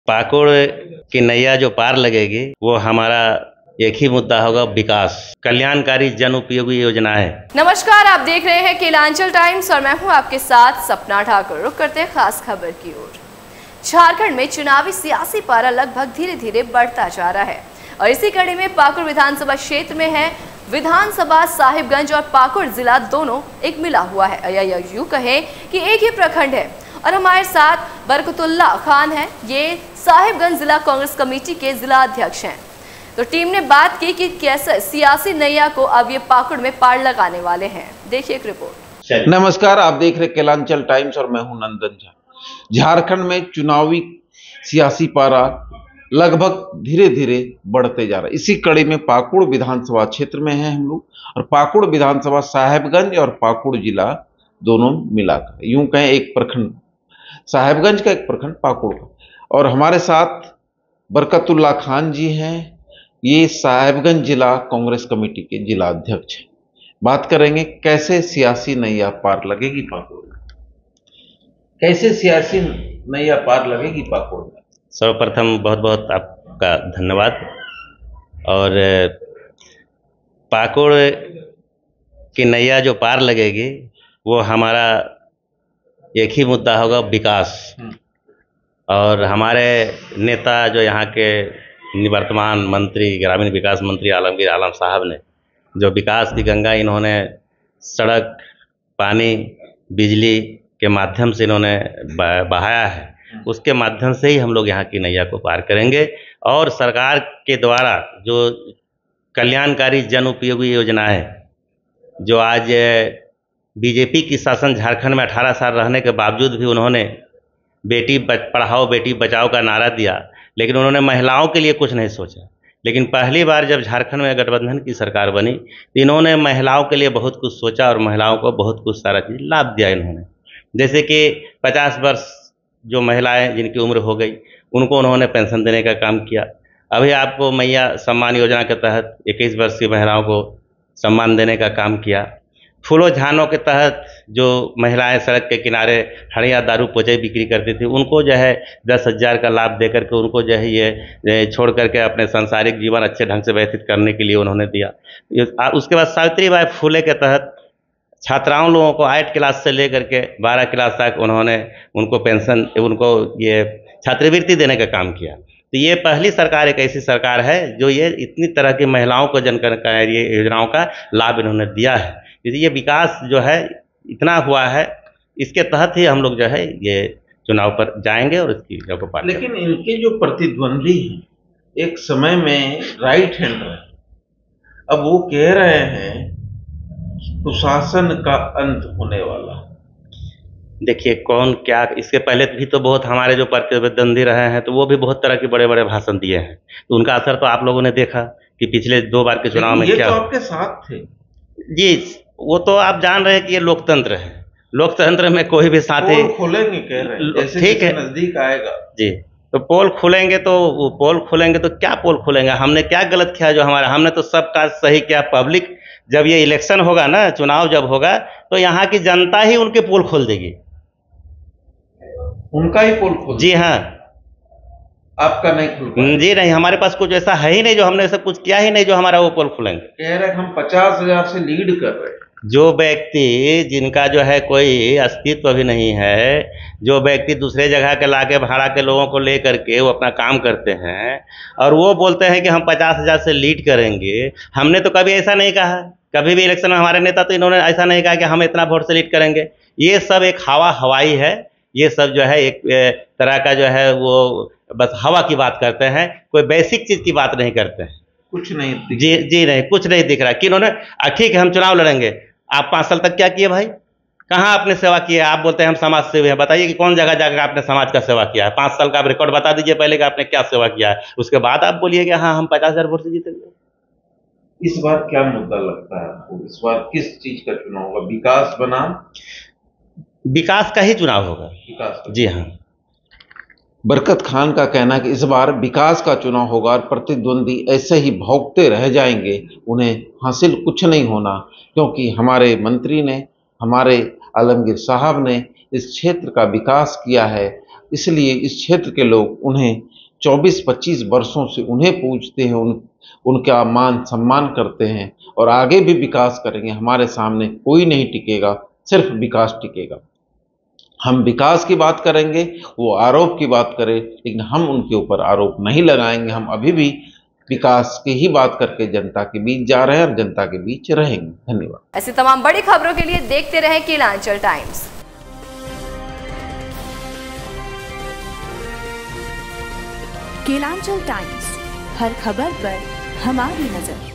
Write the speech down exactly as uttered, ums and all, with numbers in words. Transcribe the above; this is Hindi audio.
पाकुड़ की नैया जो पार लगेगी वो हमारा एक ही मुद्दा होगा, विकास, कल्याणकारी जन उपयोगी योजनाएं। नमस्कार, आप देख रहे हैं केलांचल टाइम्स और मैं हूं आपके साथ सपना ठाकुर। रुक करते हैं खास खबर की ओर। झारखंड में चुनावी सियासी पारा लगभग धीरे धीरे बढ़ता जा रहा है और इसी कड़ी में पाकुड़ विधानसभा क्षेत्र में है विधानसभा साहिबगंज और पाकुड़ जिला दोनों एक मिला हुआ है, या यूं कहें कि एक ही प्रखंड है। और हमारे साथ बरकतुल्ला खान हैं, ये साहिबगंज जिला कांग्रेस कमेटी के जिला अध्यक्ष हैं। तो टीम ने बात की कि कैसे सियासी नैया को अब ये पाकुड़ में पार लगाने वाले हैं। देखिए एक रिपोर्ट। नमस्कार, आप देख रहे केलांचल टाइम्स और मैं हूं नंदन झा। झारखंड में चुनावी सियासी पारा लगभग धीरे धीरे बढ़ते जा रहा है। इसी कड़ी में पाकुड़ विधानसभा क्षेत्र में हैं हम लोग, और पाकुड़ विधानसभा साहिबगंज और पाकुड़ जिला दोनों मिलाकर यूं कहें एक प्रखंड, साहिबगंज का एक प्रखंड पाकुड़ का। और हमारे साथ बरकतुल्ला खान जी हैं, ये साहिबगंज जिला कांग्रेस कमेटी के जिला अध्यक्ष हैं। बात करेंगे कैसे सियासी नैया पार लगेगी पाकुड़ में, कैसे सियासी नैया पार लगेगी पाकुड़ में। सर्वप्रथम बहुत बहुत आपका धन्यवाद। और पाकुड़ की नैया जो पार लगेगी वो हमारा एक ही मुद्दा होगा, विकास। और हमारे नेता जो यहाँ के निवर्तमान मंत्री, ग्रामीण विकास मंत्री आलमगीर आलम साहब ने जो विकास की गंगा इन्होंने सड़क, पानी, बिजली के माध्यम से इन्होंने बहाया है, उसके माध्यम से ही हम लोग यहाँ की नैया को पार करेंगे। और सरकार के द्वारा जो कल्याणकारी जन उपयोगी योजनाएं, जो आज बीजेपी की शासन झारखंड में अठारह साल रहने के बावजूद भी उन्होंने बेटी पढ़ाओ बेटी बचाओ का नारा दिया, लेकिन उन्होंने महिलाओं के लिए कुछ नहीं सोचा। लेकिन पहली बार जब झारखंड में गठबंधन की सरकार बनी तो इन्होंने महिलाओं के लिए बहुत कुछ सोचा और महिलाओं को बहुत कुछ सारा चीज़ लाभ दिया इन्होंने। जैसे कि पचास वर्ष जो महिलाएं जिनकी उम्र हो गई उनको उन्होंने पेंशन देने का काम किया। अभी आपको मैया सम्मान योजना के तहत इक्कीस वर्ष की महिलाओं को सम्मान देने का काम किया। फूलों झानों के तहत जो महिलाएं सड़क के किनारे हड़िया दारू पोचे बिक्री करती थी उनको जो है दस हज़ार का लाभ दे करके उनको जो है ये छोड़ करके अपने सांसारिक जीवन अच्छे ढंग से व्यतीत करने के लिए उन्होंने दिया। उसके बाद सावित्रीबाई फुले के तहत छात्राओं लोगों को आठ क्लास से लेकर के बारह क्लास तक उन्होंने उनको पेंशन, उनको ये छात्रवृत्ति देने का काम किया। तो ये पहली सरकार एक ऐसी सरकार है जो ये इतनी तरह की महिलाओं को जन कल्याणकारी योजनाओं का लाभ इन्होंने दिया है। ये विकास जो है इतना हुआ है, इसके तहत ही हम लोग जो है ये चुनाव पर जाएंगे और इसकी को पार। लेकिन इनके जो प्रतिद्वंदी हैं एक समय में राइट हैंड रहे, अब वो कह रहे हैं कुशासन का अंत होने वाला। देखिए कौन क्या, इसके पहले भी तो बहुत हमारे जो प्रतिद्वंदी रहे हैं तो वो भी बहुत तरह के बड़े बड़े भाषण दिए हैं, तो उनका असर तो आप लोगों ने देखा कि पिछले दो बार के चुनाव में क्या। ये तो आपके साथ थे जी, वो तो आप जान रहे हैं कि ये लोकतंत्र है, लोकतंत्र में कोई भी साथी खोलेंगे कह रहे हैं, ठीक है, नजदीक आएगा जी तो पोल खुलेंगे, तो वो पोल खुलेंगे तो क्या पोल खुलेंगे, हमने क्या गलत किया जो हमारा, हमने तो सब काज सही किया। पब्लिक जब ये इलेक्शन होगा ना, चुनाव जब होगा तो यहाँ की जनता ही उनके पोल खोल देगी, उनका ही पोल खोल। जी हाँ, आपका नहीं खुल। जी नहीं, हमारे पास कुछ ऐसा है ही नहीं, जो हमने ऐसा कुछ किया ही नहीं जो हमारा वो पोल खुलेंगे। कह रहे हम पचास हजार से लीड कर रहे हैं। जो व्यक्ति जिनका जो है कोई अस्तित्व भी नहीं है, जो व्यक्ति दूसरे जगह के लाके भाड़ा के लोगों को ले करके वो अपना काम करते हैं और वो बोलते हैं कि हम पचास हजार से लीड करेंगे, हमने तो कभी ऐसा नहीं कहा। कभी भी इलेक्शन में हमारे नेता तो इन्होंने ऐसा नहीं कहा कि हम इतना वोट से लीड करेंगे। ये सब एक हवा हवाई है, ये सब जो है एक तरह का जो है वो बस हवा की बात करते हैं, कोई बेसिक चीज़ की बात नहीं करते हैं। कुछ नहीं, जी जी नहीं, कुछ नहीं दिख रहा कि इन्होंने ठीक है हम चुनाव लड़ेंगे। आप पाँच साल तक क्या किए भाई, कहाँ आपने सेवा की है? आप बोलते हैं हम समाज सेवी हैं, बताइए कि कौन जगह जाकर आपने समाज का सेवा किया है? पाँच साल का आप रिकॉर्ड बता दीजिए पहले कि आपने क्या सेवा किया है, उसके बाद आप बोलिए कि हाँ हम पचास हजार वोट से जीतेंगे। इस बार क्या मुद्दा लगता है आपको? इस बार किस चीज का चुनाव होगा? विकास बनाम विकास का ही चुनाव होगा। विकास जी हाँ। बरकत खान का कहना है कि इस बार विकास का चुनाव होगा और प्रतिद्वंदी ऐसे ही भौंकते रह जाएंगे, उन्हें हासिल कुछ नहीं होना, क्योंकि हमारे मंत्री ने, हमारे आलमगीर साहब ने इस क्षेत्र का विकास किया है। इसलिए इस क्षेत्र के लोग उन्हें चौबीस पच्चीस वर्षों से उन्हें पूछते हैं, उन उनका मान सम्मान करते हैं और आगे भी विकास करेंगे। हमारे सामने कोई नहीं टिकेगा, सिर्फ विकास टिकेगा। हम विकास की बात करेंगे, वो आरोप की बात करें, लेकिन हम उनके ऊपर आरोप नहीं लगाएंगे। हम अभी भी विकास की ही बात करके जनता के बीच जा रहे हैं और जनता के बीच रहेंगे। धन्यवाद। ऐसी तमाम बड़ी खबरों के लिए देखते रहें कीलांचल टाइम्स। कीलांचल टाइम्स, हर खबर पर हमारी नजर।